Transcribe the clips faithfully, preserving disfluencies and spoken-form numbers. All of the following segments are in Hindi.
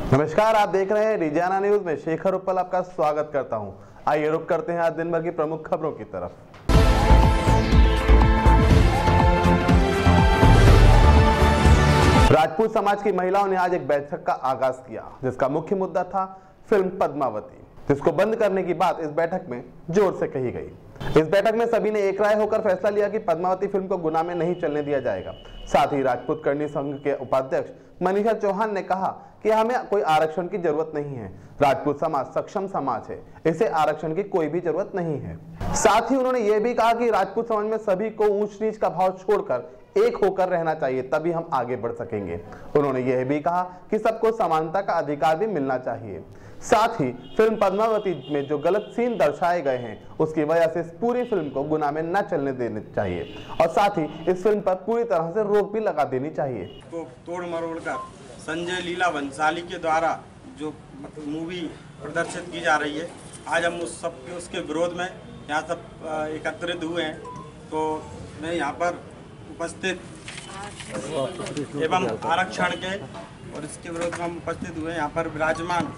नमस्कार, आप देख रहे हैं रिजाना न्यूज में शेखर उपल आपका स्वागत करता हूं। आइए रुक करते हैं आज दिन भर की प्रमुख खबरों की तरफ। राजपूत समाज की महिलाओं ने आज एक बैठक का आगाज किया, जिसका मुख्य मुद्दा था फिल्म पद्मावती, जिसको बंद करने की बात इस बैठक में जोर से कही गई। इस बैठक में सभी ने एक राय होकर फैसला लिया कि पद्मावती फिल्म को गुना में नहीं चलने दिया जाएगा। साथ ही राजपूत करणी संघ के उपाध्यक्ष मनीषा चौहान ने कहा कि हमें कोई आरक्षण की जरूरत नहीं है। राजपूत समाज सक्षम समाज है, इसे आरक्षण की कोई भी जरूरत नहीं है। साथ ही उन्होंने ये भी कहा कि राजपूत समाज में सभी को ऊंच नीच का भाव छोड़कर एक होकर रहना चाहिए, तभी हम आगे बढ़ सकेंगे। उन्होंने यह भी कहा कि सबको समानता का अधिकार भी मिलना चाहिए। साथ ही फिल्म पद्मावती में जो गलत सीन दर्शाए गए हैं, उसकी वजह से इस पूरी फिल्म को गुना में न चलने देने चाहिए और साथ ही इस फिल्म पर पूरी तरह से रोक भी लगा देनी चाहिए। को तोड़ मरोड़ कर संजय लीला भंसाली के द्वारा जो मूवी प्रदर्शित की जा रही है, आज हम उस सब के उसके विरोध में यहाँ सब एकत्रित हुए हैं। तो मैं यहाँ पर उपस्थित एवं आरक्षण के और इसके विरोध में हम उपस्थित हुए। यहाँ पर विराजमान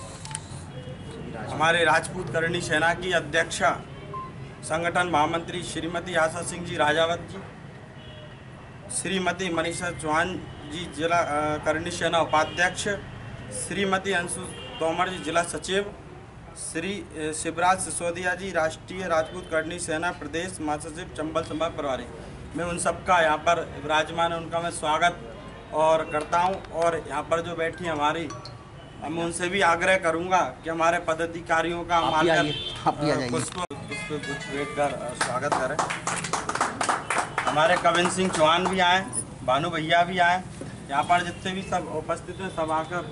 हमारे राजपूत करणी सेना की अध्यक्षा संगठन महामंत्री श्रीमती आशा सिंह जी राजावत जी, श्रीमती मनीषा चौहान जी जिला करणी सेना उपाध्यक्ष, श्रीमती अंशु तोमर जी जिला सचिव, श्री शिवराज सिसोदिया जी राष्ट्रीय राजपूत करणी सेना प्रदेश महासचिव चंबल संभाग प्रभारी। मैं उन सबका यहाँ पर विराजमान है, उनका मैं स्वागत और करता हूँ। और यहाँ पर जो बैठी हमारी, हम उनसे भी आग्रह करूँगा कि हमारे पदाधिकारियों का पुष्प पुष्प भेंट कर स्वागत करें। हमारे कविंद सिंह चौहान भी आए, भानु भैया भी आए, यहाँ पर जितने भी सब उपस्थित हैं सब आकर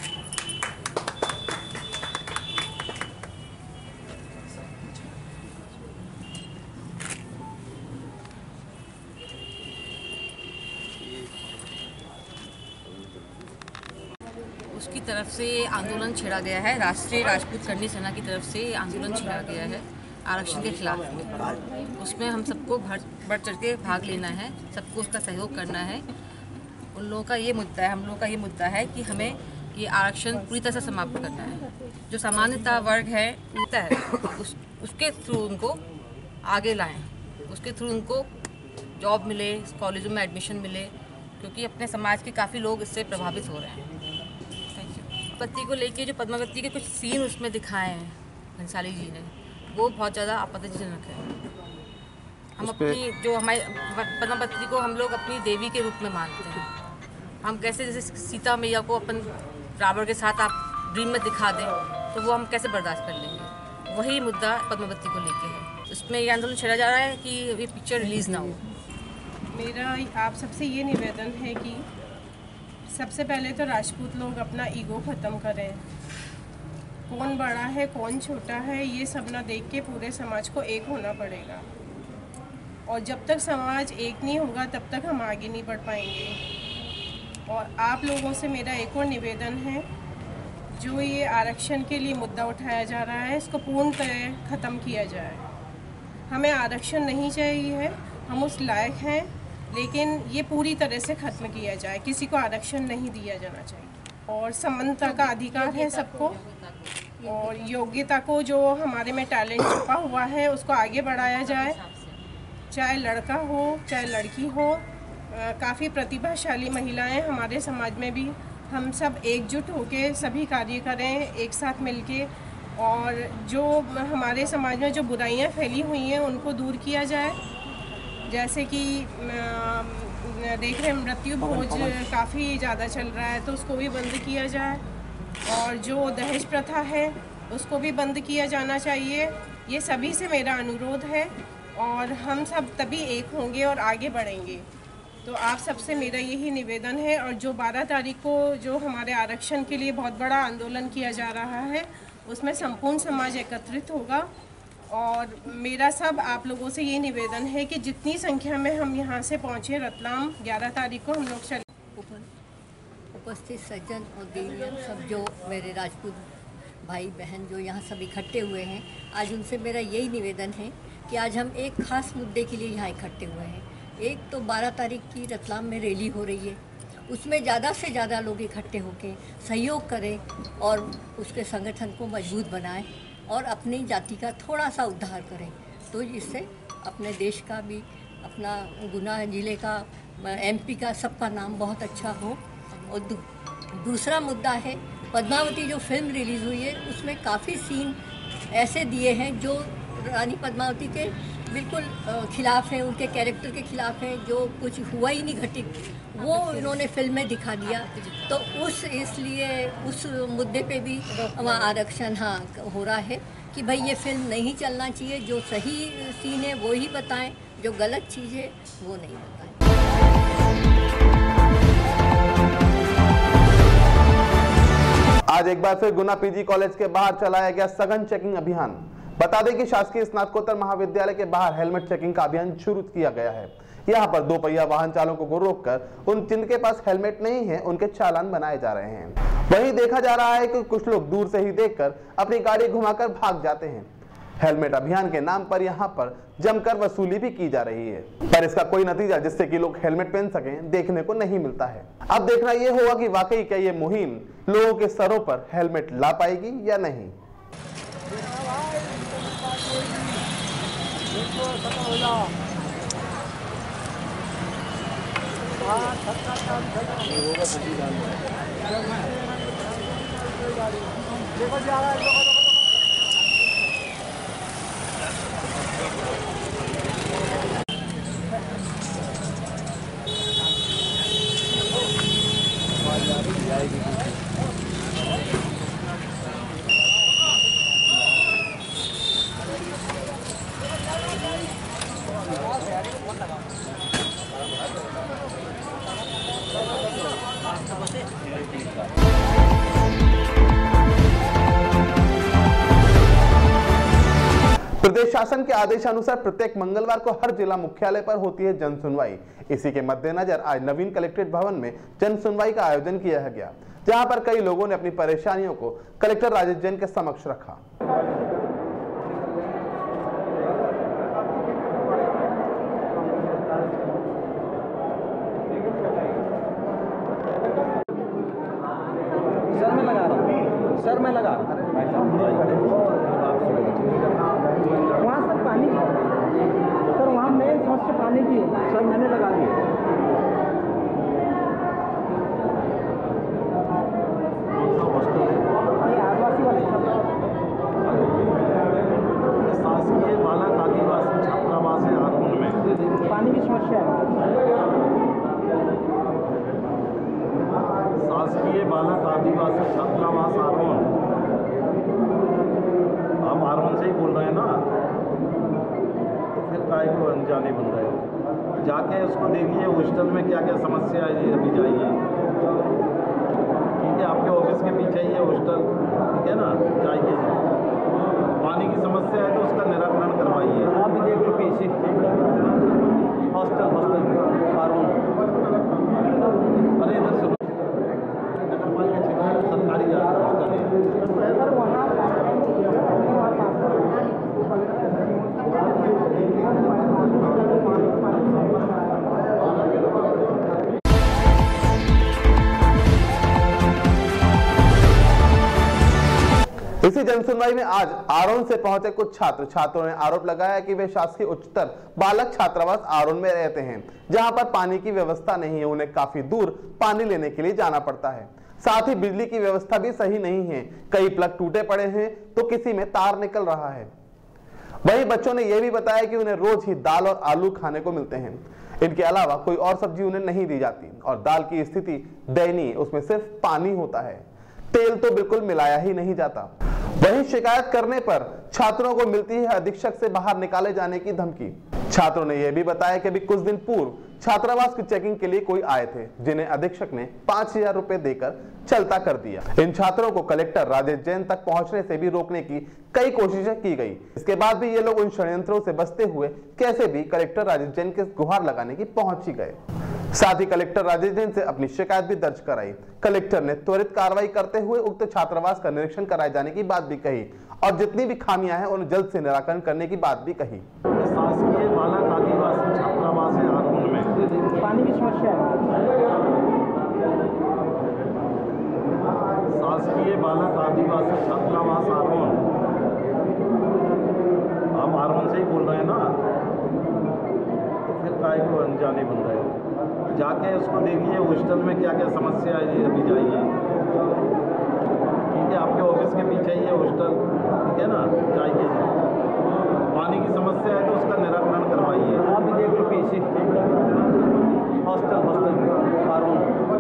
उसकी तरफ से आंदोलन छेड़ा गया है। राष्ट्रीय राजपूत करणी सेना की तरफ से आंदोलन छेड़ा गया है आरक्षण के खिलाफ में। उसमें हम सबको बढ़ चढ़ के भाग लेना है, सबको उसका सहयोग करना है। उन लोगों का ये मुद्दा है, हम लोगों का ये मुद्दा है कि हमें ये आरक्षण पूरी तरह से समाप्त करना है। जो सामान्यता वर्ग है होता है उस, उसके थ्रू उनको आगे लाएं, उसके थ्रू उनको जॉब मिले, कॉलेजों में एडमिशन मिले, क्योंकि अपने समाज के काफ़ी लोग इससे प्रभावित हो रहे हैं। पति को लेके जो पद्मावती के कुछ सीन उसमें दिखाए हैं भंसाली जी ने, वो बहुत ज़्यादा आपत्तिजनक है। हम अपनी जो हमारे पद्मावती को हम लोग अपनी देवी के रूप में मानते हैं। हम कैसे जैसे सीता मैया को अपन रावण के साथ आप ड्रीम में दिखा दें, तो वो हम कैसे बर्दाश्त कर लेंगे। वही मुद्दा पद्मावती को लेके है। इसमें ये आंदोलन छेड़ा जा रहा है कि ये पिक्चर रिलीज़ ना हो। मेरा आप सबसे ये निवेदन है कि सबसे पहले तो राजपूत लोग अपना ईगो ख़त्म करें। कौन बड़ा है कौन छोटा है ये सब ना देख के पूरे समाज को एक होना पड़ेगा। और जब तक समाज एक नहीं होगा तब तक हम आगे नहीं बढ़ पाएंगे। और आप लोगों से मेरा एक और निवेदन है, जो ये आरक्षण के लिए मुद्दा उठाया जा रहा है, इसको पूर्णतः ख़त्म किया जाए। हमें आरक्षण नहीं चाहिए है, हम उस लायक हैं, लेकिन ये पूरी तरह से ख़त्म किया जाए। किसी को आरक्षण नहीं दिया जाना चाहिए और समानता का अधिकार है सबको। और योग्यता को, जो हमारे में टैलेंट छुपा हुआ है, उसको आगे बढ़ाया जाए। चाहे लड़का हो चाहे लड़की हो, काफ़ी प्रतिभाशाली महिलाएं हमारे समाज में भी। हम सब एकजुट होकर सभी कार्य करें एक साथ मिलके, और जो हमारे समाज में जो बुराइयां फैली हुई हैं उनको दूर किया जाए। जैसे कि देख रहे हैं मृत्यु भोज काफ़ी ज़्यादा चल रहा है, तो उसको भी बंद किया जाए। और जो दहेज प्रथा है उसको भी बंद किया जाना चाहिए। ये सभी से मेरा अनुरोध है और हम सब तभी एक होंगे और आगे बढ़ेंगे। तो आप सबसे मेरा यही निवेदन है। और जो बारह तारीख को जो हमारे आरक्षण के लिए बहुत बड़ा आंदोलन किया जा रहा है, उसमें संपूर्ण समाज एकत्रित होगा। और मेरा सब आप लोगों से ये निवेदन है कि जितनी संख्या में हम यहाँ से पहुँचे रतलाम, ग्यारह तारीख को हम लोग चले। उपस्थित सज्जन और देवियन सब जो मेरे राजपूत भाई बहन जो यहाँ सब इकट्ठे हुए हैं, आज उनसे मेरा यही निवेदन है कि आज हम एक खास मुद्दे के लिए यहाँ इकट्ठे हुए हैं। एक तो बारह तारीख की रतलाम में रैली हो रही है, उसमें ज़्यादा से ज़्यादा लोग इकट्ठे होकर सहयोग करें और उसके संगठन को मजबूत बनाएं और अपनी जाति का थोड़ा सा उद्धार करें, तो इससे अपने देश का भी, अपना गुना जिले का, एमपी का, सबका नाम बहुत अच्छा हो। और दू, दूसरा मुद्दा है पद्मावती जो फिल्म रिलीज़ हुई है, उसमें काफ़ी सीन ऐसे दिए हैं जो रानी पद्मावती के बिल्कुल खिलाफ हैं, उनके कैरेक्टर के खिलाफ हैं, जो कुछ हुआ ही नहीं घटित, वो इन्होंने फिल्म में दिखा दिया। तो उस इसलिए उस मुद्दे पे भी वहाँ आरक्षण हाँ हो रहा है कि भाई ये फिल्म नहीं चलना चाहिए, जो सही सीन है वो ही बताएं, जो गलत चीज़ है वो नहीं बताएं। आज एक बार फिर गुना पीजी कॉलेज के बाहर चलाया गया सघन चेकिंग अभियान। बता दें कि शासकीय स्नातकोत्तर महाविद्यालय के बाहर हेलमेट चेकिंग का अभियान शुरू किया गया है। यहाँ पर दो पहिया वाहन चालकों को रोककर उन जिनके पास हेलमेट नहीं है उनके चालान बनाए जा रहे हैं। वहीं देखा जा रहा है कि कुछ लोग दूर से ही देखकर अपनी गाड़ी घुमाकर भाग जाते हैं। हेलमेट अभियान के नाम पर यहाँ पर जमकर वसूली भी की जा रही है, पर इसका कोई नतीजा जिससे कि लोग हेलमेट पहन सकें देखने को नहीं मिलता है। अब देखना यह होगा कि वाकई क्या ये मुहिम लोगों के सरों पर हेलमेट ला पाएगी या नहीं। प्रदेश शासन के आदेशानुसार प्रत्येक मंगलवार को हर जिला मुख्यालय पर होती है जन सुनवाई। इसी के मद्देनजर आज नवीन कलेक्ट्रेट भवन में जन सुनवाई का आयोजन किया गया, जहां पर कई लोगों ने अपनी परेशानियों को कलेक्टर राजेश जैन के समक्ष रखा। सर मैं लगा रहा हूँ, सर मैं लगा वहाँ सर पानी, सर वहाँ मेन समस्या पानी की, सर मैंने लगा दी। आदिवासी वाले शासकीय बालक आदिवासी छात्रावास है आरोन में पानी की समस्या है। शासकीय बालक आदिवासी छात्रावास आरोन, आप आरोन से ही बोल रहे हैं ना, तो फिर काय को अनजाने बन रहे हो। जाके उसको देखिए हॉस्टल में क्या क्या समस्या है, ये अभी जाइए, ठीक है, आपके ऑफिस के पीछे ही है हॉस्टल, ठीक है ना, जाइए। पानी की समस्या है तो उसका निराकरण करवाइए। आप भी देख लो पीछे हॉस्टल हॉस्टल आरोन, अरे इधर सुनो, नगर पालिका क्षेत्र सरकारी हॉस्टल है सर वहाँ इसी जनसुनवाई में आज आरोन से पहुंचे कुछ छात्र छात्रों ने आरोप लगाया कि वे शासकीय उच्चतर बालक छात्रावास आरोन में रहते हैं, जहां पर पानी की व्यवस्था नहीं है, उन्हें काफी दूर पानी लेने के लिए जाना पड़ता है। साथ ही बिजली की व्यवस्था भी सही नहीं है, कई प्लग टूटे पड़े हैं तो किसी में तार निकल रहा है। वहीं बच्चों ने यह भी बताया कि उन्हें रोज ही दाल और आलू खाने को मिलते हैं, इनके अलावा कोई और सब्जी उन्हें नहीं दी जाती और दाल की स्थिति दयनीय, उसमें सिर्फ पानी होता है, तेल तो बिल्कुल मिलाया ही नहीं जाता। वहीं शिकायत करने पर छात्रों को मिलती है अधीक्षक से बाहर निकाले जाने की धमकी। छात्रों ने यह भी बताया कि अभी कुछ दिन पूर्व छात्रावास की चेकिंग के लिए कोई आए थे, जिन्हें अधीक्षक ने पांच हजार रुपए देकर चलता कर दिया। इन छात्रों को कलेक्टर राजेश जैन तक पहुंचने से भी रोकने की कई कोशिशें की गई। इसके बाद भी ये लोग उन षड्यंत्रों से बचते हुए कैसे भी कलेक्टर राजेश जैन के गुहार लगाने की पहुंच ही गए। साथ ही कलेक्टर राजेश जैन से अपनी शिकायत भी दर्ज कराई। कलेक्टर ने त्वरित कार्रवाई करते हुए उक्त छात्रावास का निरीक्षण कराए जाने की बात भी कही और जितनी भी खामियां हैं उन्हें जल्द से निराकरण करने की बात भी कही। शासकीय बालक आदिवासी छात्रावास है आरोन में पानी की समस्या है। बालक आदिवासी छात्रावास आरोन, आप आरोन से ही बोल रहे हैं ना, तो फिर काय को अनजाने बन रहे हो। जाके उसको देखिए हॉस्टल में क्या क्या समस्या है, ये अभी जाइए, ठीक है, आपके ऑफिस के पीछे ही है हॉस्टल, ठीक है ना, जाइए। पानी की समस्या है तो उसका निराकरण करवाइए। आप भी देख लो पीछे हॉस्टल हॉस्टल आरोन।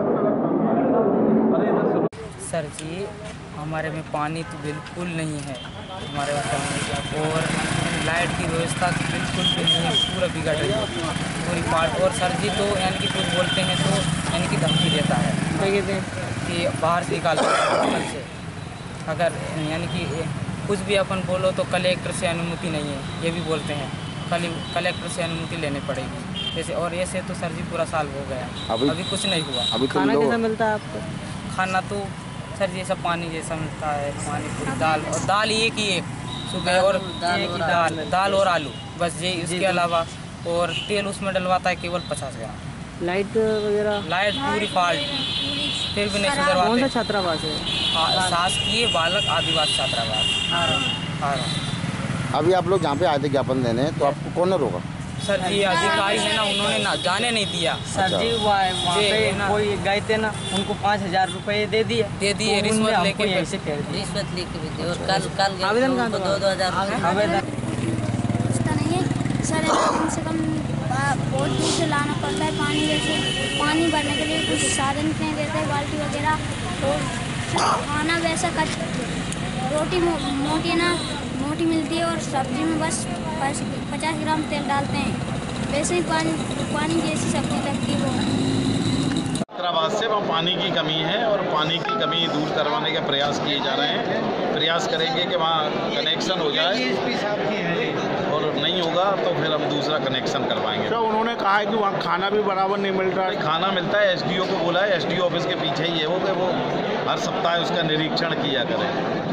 अरे इधर सुनो सर जी, हमारे में पानी तो बिल्कुल नहीं है हमारे होटल में, और लाइट की व्यवस्था तो बिल्कुल भी नहीं है, पूरा बिगड़ रही है पूरी पार्ट। और सर जी तो यानी कि कुछ बोलते हैं तो यानी कि धमकी देता है, क्या कहते हैं कि बाहर से निकाल होटल से, अगर यानी कि कुछ भी अपन बोलो तो कलेक्टर से अनुमति नहीं है, ये भी बोलते हैं, कल कलेक्टर से अनुमति लेनी पड़ेगी जैसे। और ऐसे तो सर जी पूरा साल हो गया, अभी, अभी कुछ नहीं हुआ। अभी खाना कैसा मिलता है आपको? खाना तो सर जी सब पानी जैसा मिलता है, पानी पूरी दाल, और दाल एक ही एक सुबह, और दाल और दाल, दाल और आलू, बस ये, इसके अलावा और तेल उसमें डलवाता है केवल पचास ग्राम। लाइट वगैरह? लाइट पूरी फाल्ट, फिर भी नहीं सुधरवाते। कौन सा छात्रावास है? शासकीय बालक आदिवासी छात्रावास। हाँ। अभी आप लोग जहाँ पे आए थे ज्ञापन देने, तो आपको कौन रोका? सर जी अधिकारी है ना, उन्होंने ना जाने नहीं दिया। सर जी वहाँ पे कोई गए थे ना, उनको पाँच हजार रुपये दे दिए दे दिए तो रिश्वत लेके ऐसे कह दिए। रिश्वत लेके भी दी, और कल कल आवेदन कहाँ दो दो हजार आवेदन नहीं है सर, कम से कम बहुत दूर से लाना पड़ता है पानी। जैसे पानी भरने के लिए कुछ साधन नहीं देते, बाल्टी वगैरह, और खाना वैसा कच रोटी मो, मोटी ना मोटी मिलती है, और सब्जी में बस पचास ग्राम तेल डालते हैं, वैसे ही पानी पानी जैसी सब्जी लगती है वो। छात्रावास से वहाँ पानी की कमी है, और पानी की कमी दूर करवाने के प्रयास किए जा रहे हैं। प्रयास करेंगे कि वहाँ कनेक्शन हो जाए, और नहीं होगा तो फिर हम दूसरा कनेक्शन करवाएंगे। तो उन्होंने कहा है कि वहाँ खाना भी बराबर नहीं मिल रहा है। खाना मिलता है, एसडीओ को बोला है, एसडीओ ऑफिस के पीछे ही है वो, कि वो हर सप्ताह उसका निरीक्षण किया करें।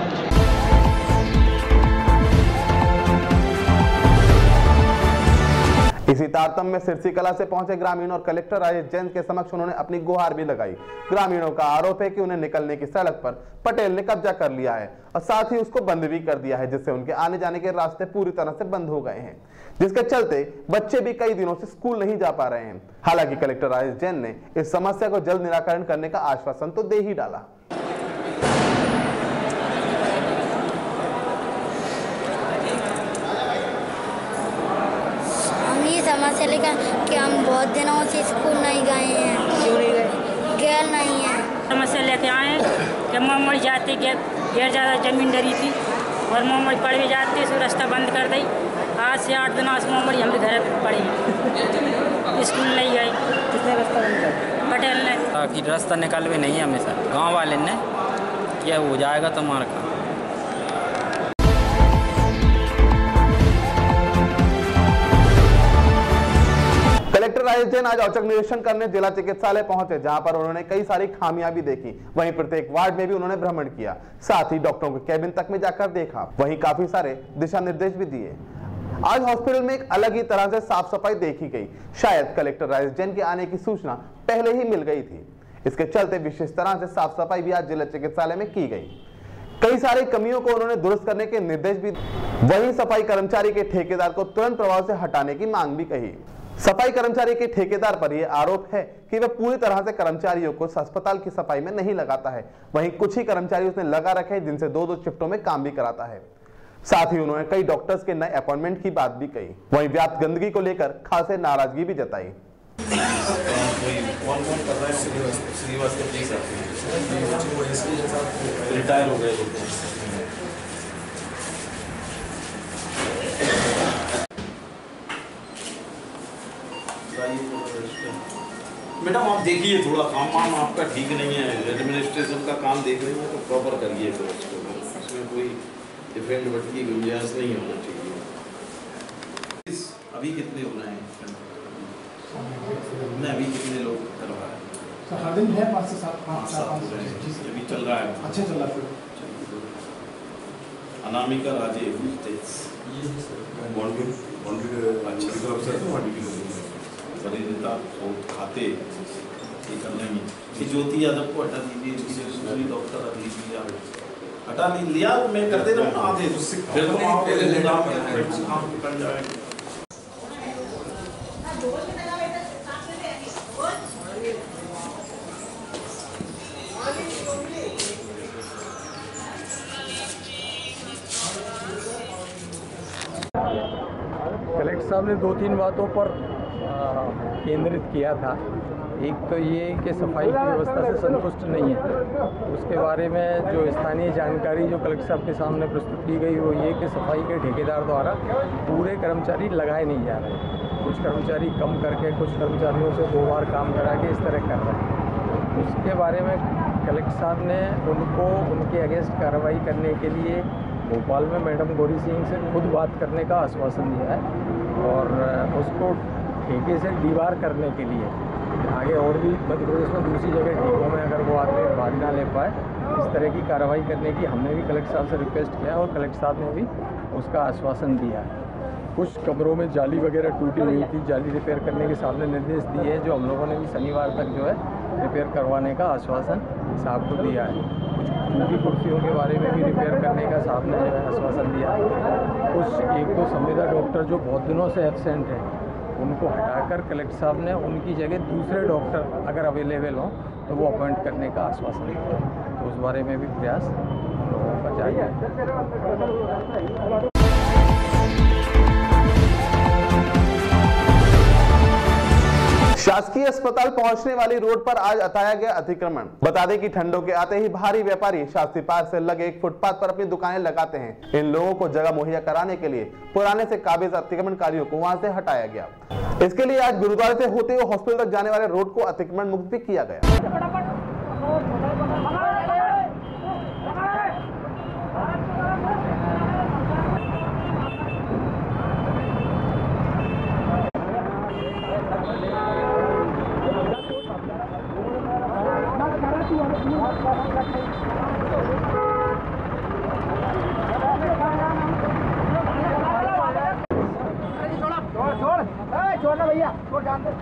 इसी तारतम्य में सिरसी कला से पहुंचे ग्रामीण और कलेक्टर राजेश जैन के समक्ष उन्होंने अपनी गुहार भी लगाई। ग्रामीणों का आरोप है कि उन्हें निकलने की सड़क पर पटेल ने कब्जा कर लिया है, और साथ ही उसको बंद भी कर दिया है, जिससे उनके आने जाने के रास्ते पूरी तरह से बंद हो गए हैं, जिसके चलते बच्चे भी कई दिनों से स्कूल नहीं जा पा रहे हैं। हालांकि कलेक्टर राजेश जैन ने इस समस्या को जल्द निराकरण करने का आश्वासन तो दे ही डाला। समस्या लेकर कि हम बहुत दिनों से स्कूल नहीं गए हैं। क्यों नहीं गए? गैर नहीं है। समस्या लेके आए कि मोमोड़ी जाते गैर गैर ज़्यादा ज़मीन डरी थी, और मोमोड़ी पढ़ भी जाते सो रास्ता बंद कर दी। आज से आठ दिनों से मोमोड़ी हम भी घर पढ़े, स्कूल नहीं गए। किसने रास्ता बंद कर? पटेल ने। कि रास्ता निकाल भी नहीं हमेशा गाँव वाले ने क्या हो जाएगा तुम्हारा काम। कलेक्टर राजेश जैन आज औचक निरीक्षण करने जिला चिकित्सालय पहुंचे, जहां पर उन्होंने कई सारी खामियां भी देखी। वहीं प्रत्येक वार्ड में भी उन्होंने भ्रमण किया, साथ ही डॉक्टरों के कैबिन तक में जाकर देखा। वहीं काफी सारे दिशा निर्देश भी दिए। आज हॉस्पिटल में एक अलग ही तरह से साफ सफाई देखी गई। शायद कलेक्टर राजेश जैन के आने की सूचना पहले ही मिल गई थी, इसके चलते विशेष तरह से साफ सफाई भी आज जिला चिकित्सालय में की गई। कई सारी कमियों को उन्होंने दुरुस्त करने के निर्देश भी। वहीं सफाई कर्मचारी के ठेकेदार को तुरंत प्रभाव से हटाने की मांग भी कही। सफाई कर्मचारी के ठेकेदार पर यह आरोप है कि वह पूरी तरह से कर्मचारियों को अस्पताल की सफाई में नहीं लगाता है। वहीं कुछ ही कर्मचारी उसने लगा रखे हैं, जिनसे दो दो शिफ्टों में काम भी कराता है। साथ ही उन्होंने कई डॉक्टर्स के नए अपॉइंटमेंट की बात भी कही। वहीं व्याप्त गंदगी को लेकर खासे नाराजगी भी जताई। रिटायर हो गए। मैडम आप देखिए, थोड़ा काम वाम आपका ठीक नहीं है, एडमिनिस्ट्रेशन का काम देख रही है तो प्रॉपर करिए। तो इसमें कोई डिफेंड बट की गुंजाइश नहीं होना चाहिए। अभी कितने हो रहे हैं? मैं अभी कितने लोग करवा रहे हैं? हर दिन है पाँच से सात पाँच सात अभी चल रहा है। अच्छा चल रहा है। अनामिका राजे परिणीता खाते ये कर लेंगे कि ज्योति यादव को हटा दीजिए, दूसरी डॉक्टर रख लीजिए, हटा लिया मैं करते रहूँ ना आधे कर जाएगा। कलेक्टर साहब ने दो तीन बातों पर केंद्रित किया था। एक तो ये कि सफाई की व्यवस्था से संतुष्ट नहीं है, उसके बारे में जो स्थानीय जानकारी जो कलेक्टर साहब के सामने प्रस्तुत की गई वो ये कि सफाई के ठेकेदार द्वारा पूरे कर्मचारी लगाए नहीं जा रहे, कुछ कर्मचारी कम करके कुछ कर्मचारियों से दो बार काम करा के इस तरह कर रहे हैं। उसके बारे में कलेक्टर साहब ने उनको उनके अगेंस्ट कार्रवाई करने के लिए भोपाल में मैडम गौरी सिंह से खुद बात करने का आश्वासन दिया है और उसको ठेके से डीबार करने के लिए आगे और भी मध्य प्रदेश में दूसरी जगह ठेकों में अगर वो आदमी भाग ना ले पाए इस तरह की कार्रवाई करने की हमने भी कलेक्टर साहब से रिक्वेस्ट किया और कलेक्टर साहब ने भी उसका आश्वासन दिया है। कुछ कमरों में जाली वगैरह टूटी हुई थी, जाली रिपेयर करने के सामने निर्देश दिए हैं, जो हम लोगों ने भी शनिवार तक जो है रिपेयर करवाने का आश्वासन साहब को दिया है। कुछ टूटी कुर्सियों के बारे में भी रिपेयर करने का साहब ने जो है आश्वासन दिया है। कुछ एक दो संविदा डॉक्टर जो बहुत दिनों से एब्सेंट हैं उनको हटाकर कलेक्टर साहब ने उनकी जगह दूसरे डॉक्टर अगर अवेलेबल हों तो वो अपॉइंट करने का आश्वासन दिया है। तो उस बारे में भी प्रयास हम लोगों का जारी है। शासकीय अस्पताल पहुंचने वाली रोड पर आज हटाया गया अतिक्रमण। बता दें कि ठंडों के आते ही भारी व्यापारी शास्त्री पार्क से लगे एक फुटपाथ पर अपनी दुकानें लगाते हैं। इन लोगों को जगह मुहैया कराने के लिए पुराने से काबिज अतिक्रमणकारियों को वहां से हटाया गया। इसके लिए आज गुरुद्वारे से होते हुए हॉस्पिटल तक जाने वाले रोड को अतिक्रमण मुक्त भी किया गया। छोड़ना भैया, छोड़ जान दे।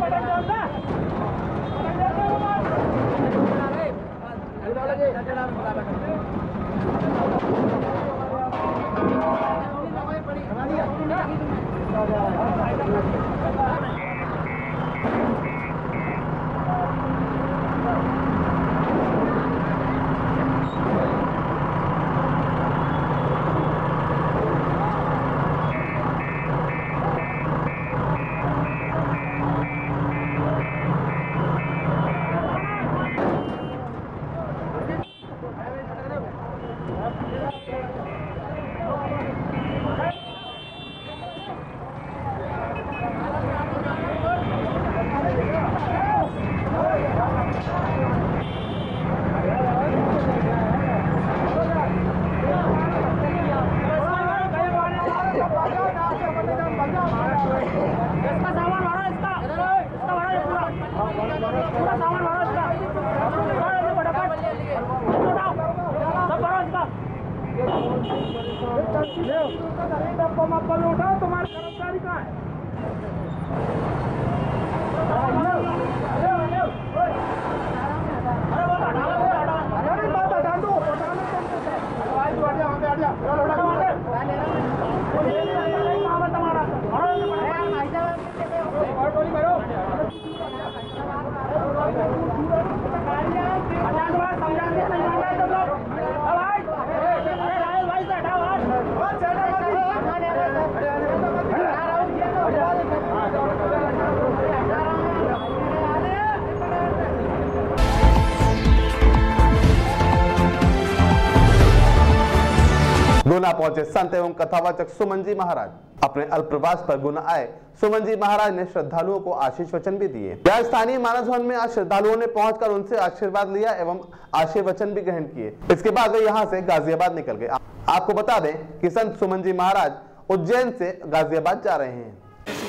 गुना पहुंचे संत एवं कथावाचक सुमन जी महाराज। अपने अल्पप्रवास पर गुना आए सुमन जी महाराज ने श्रद्धालुओं को आशीष वचन भी दिए। यहाँ स्थानीय मानस भवन में आज श्रद्धालुओं ने पहुंचकर उनसे आशीर्वाद लिया एवं आशीर्वचन भी ग्रहण किए। इसके बाद वे यहाँ से गाजियाबाद निकल गए। आपको बता दें कि संत सुमन जी महाराज उज्जैन से गाजियाबाद जा रहे हैं।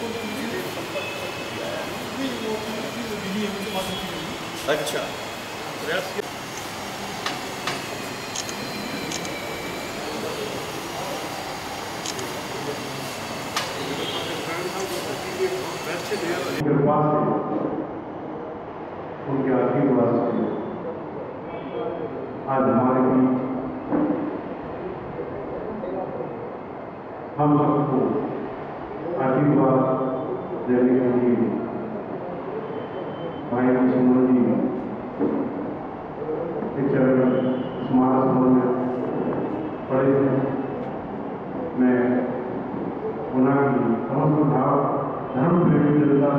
अच्छा आज हमारे बीच हम सबको आशीर्वाद देने के लिए भाई सुमन जी के चरण स्मारक भवन में पड़े थे। मैं उन्हें समस्त भाव धर्म प्रेमी जनता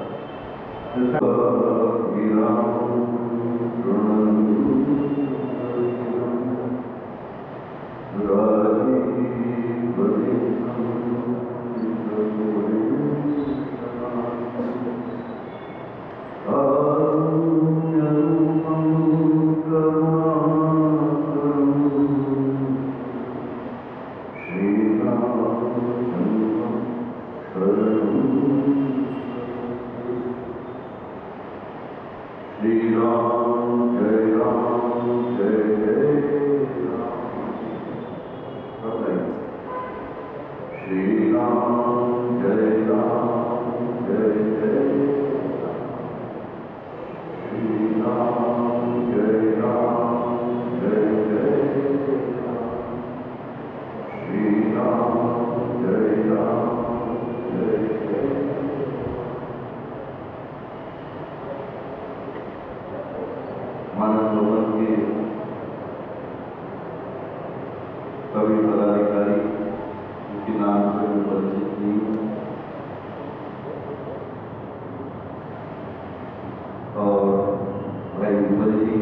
सभी पदाधिकारी उनके नाम से परिचित नहीं और भाई विमल जी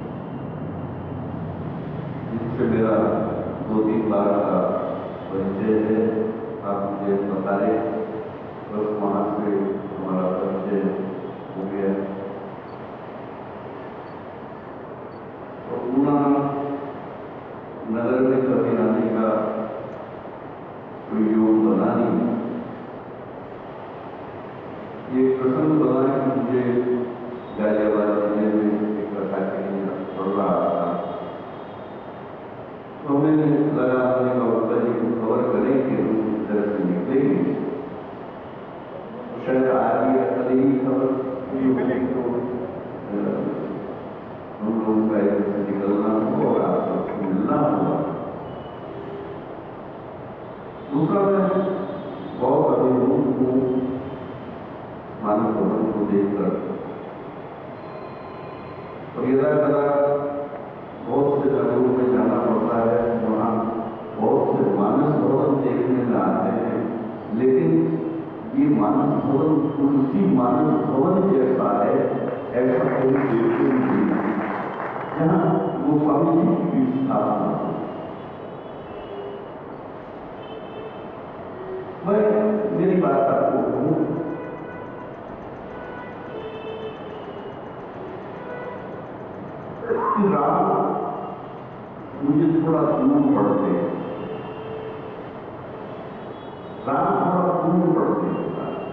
जिनसे मेरा दो तीन बार का परिचय है, आप मुझे बता रहे बस वहाँ से हमारा परिचय हो गया। तो पूरा नगर में कभी आने का कोई योग बना नहीं। ये प्रसंग बना है कि मुझे गाजियाबाद जिले में एक कथा के लिए पढ़ रहा था, तो मैंने लगा अपने बाबा जी को खबर करें कि हम इस तरह से निकलेंगे, तो शायद आज ही कल ही खबर मिलेगी तो हम लोगों का इधर से निकलना हो और आप सबको मिलना होगा। दूसरा मैं बहुत अभिभूत हूँ मानव भवन को देखकर, और यदा कदा बहुत से जगहों में जाना पड़ता है, वहाँ बहुत से मानस भवन देखने में आते हैं, लेकिन ये मानस भवन तुलसी मानस भवन जैसा है ऐसा कोई देखते नहीं जहाँ गोस्वामी जी की स्थापना। मैं मेरी बात आपको कहूँ, राम मुझे थोड़ा दूर पड़ते हैं, राम थोड़ा दूर पड़ते हैं।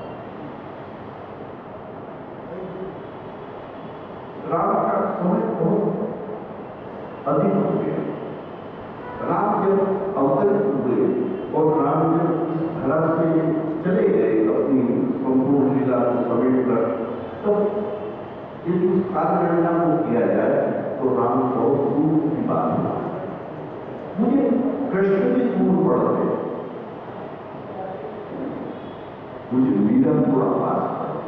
राम का समय बहुत अधिक हो गया। राम जब अवतरित हुए और राम जब इस धरा से चले गए अपनी संपूर्ण लीला को समेट कर, तब यदि उस कालगणना को किया जाए तो राम बहुत दूर की बात है। मुझे कृष्ण भी दूर पड़ते, मुझे मीरा थोड़ा पास पड़ता,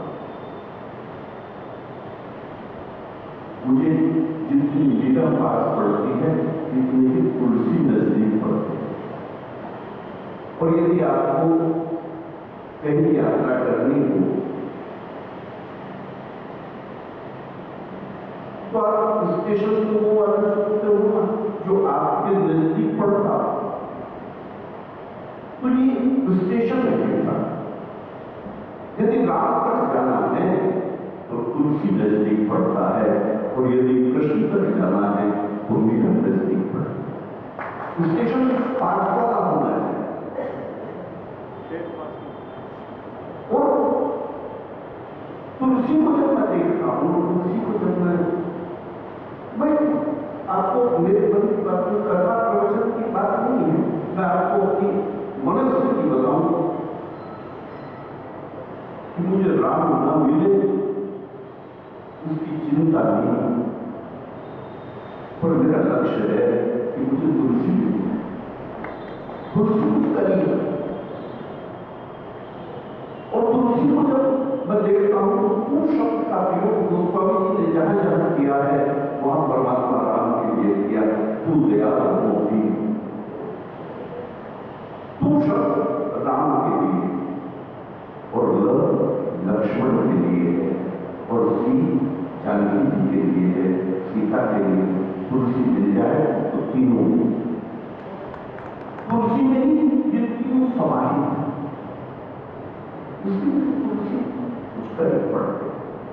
मुझे जितनी मीरा पास पड़ती है इतनी ही तुलसी नजदीक पड़ती है। और यदि आपको कहीं यात्रा करनी हो तो आप स्टेशन को वो वाला चुनते हो ना जो आपके नजदीक पड़ता, तो ये स्टेशन लगेगा। यदि रात तक जाना है तो तुलसी नजदीक पड़ता है, और यदि कृष्ण तक जाना है तो मीरा नजदीक पड़ता है। स्टेशन पास वाला होना चाहिए। और तुलसी को जब मैं देखता हूँ, तुलसी को जब मैं भाई आपको मेरे मन की बात में कथा प्रवचन की बात नहीं है, मैं आपको अपनी मनस्थिति की बताऊं कि मुझे राम न मिले उसकी चिंता नहीं, पर मेरा लक्ष्य है कि मुझे तुलसी तुलसी करीब, और तुलसी को जब मैं देखता हूँ तो उस शब्द का प्रयोग गोस्वामी जी ने जहां जहां किया है वहां परमात्मा राम के लिए किया, तू दयाल मोती, तू शब्द राम के लिए और ल लक्ष्मण के लिए है और सी जानकी जी के लिए है, सीता के लिए। तुलसी मिल जाए तो तीनों, तुलसी में ही ये तीनों समाहित है, इसलिए तुलसी कुछ करे पड़ते।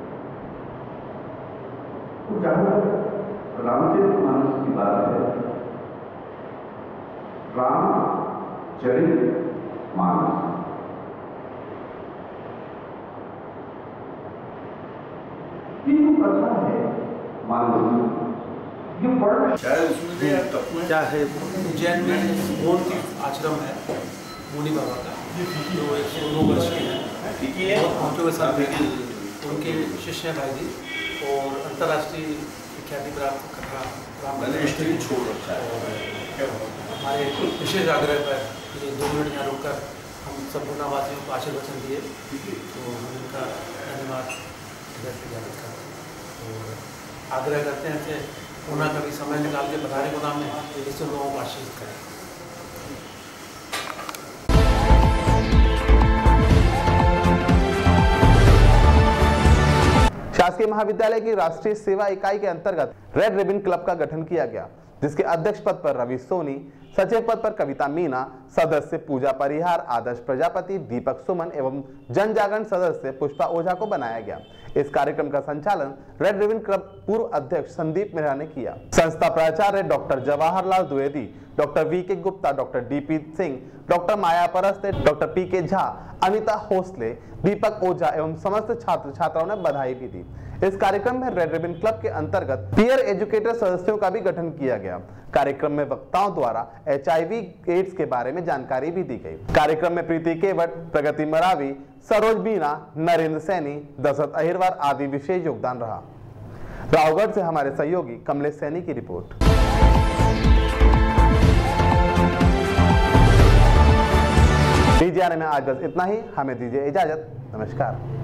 तो जहां रामचरितमानस की बात है, रामचरित मानस ये जो कथा है मानस, ये बड़ा क्या है, उज्जैन में मोहन तीर्थ आश्रम है मुनि बाबा का, जो एक सौ दो वर्ष के हैं, बहुत के साथ उनके शिष्य भाई जी, और अंतर्राष्ट्रीय ख्याति प्राप्त कथा राम छोड़ रखा है। हमारे विशेष आग्रह पर ये दो मिनट यहाँ रुक कर हम सब पूर्णावासियों को आशीर्वचन दिए, तो हम उनका धन्यवाद व्यक्त करते हैं और आग्रह करते हैं कि पुनः कभी समय निकाल के पधारे को नाम में इससे लोगों को आशीर्वाद करें। शासकीय महाविद्यालय की राष्ट्रीय सेवा इकाई के अंतर्गत रेड रिबन क्लब का गठन किया गया, जिसके अध्यक्ष पद पर रवि सोनी, सचिव पद पर कविता मीना, सदस्य पूजा परिहार, आदर्श प्रजापति, दीपक सुमन एवं जन जागरण सदस्य पुष्पा ओझा को बनाया गया। इस कार्यक्रम का संचालन रेड रिबन क्लब पूर्व अध्यक्ष संदीप मेहरा ने किया। संस्था प्राचार्य doctor Jawaharlal Dwivedi, doctor V K Gupta, doctor DP Singh, doctor Maya Paraste, doctor P K Jha, Anita होसले, दीपक ओझा एवं समस्त छात्र छात्राओं ने बधाई भी दी। इस कार्यक्रम में रेड रिबन क्लब के अंतर्गत पीयर एजुकेटर सदस्यों का भी गठन किया गया। कार्यक्रम में वक्ताओं द्वारा एचआईवी एड्स के बारे में जानकारी भी दी गई। कार्यक्रम में प्रीति केवट, प्रगति मरावी, सरोज बीना, नरेंद्र सैनी, दशरथ अहिरवार आदि विशेष योगदान रहा। रावगढ़ से हमारे सहयोगी कमलेश सैनी की रिपोर्ट। डीजे आने में आज बस इतना ही, हमें दीजिए इजाजत, नमस्कार।